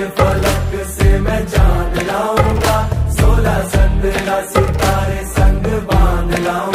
फलक से मैं जान लाऊंगा, 16 संद्रा सितारे संग बांध लाऊंगा।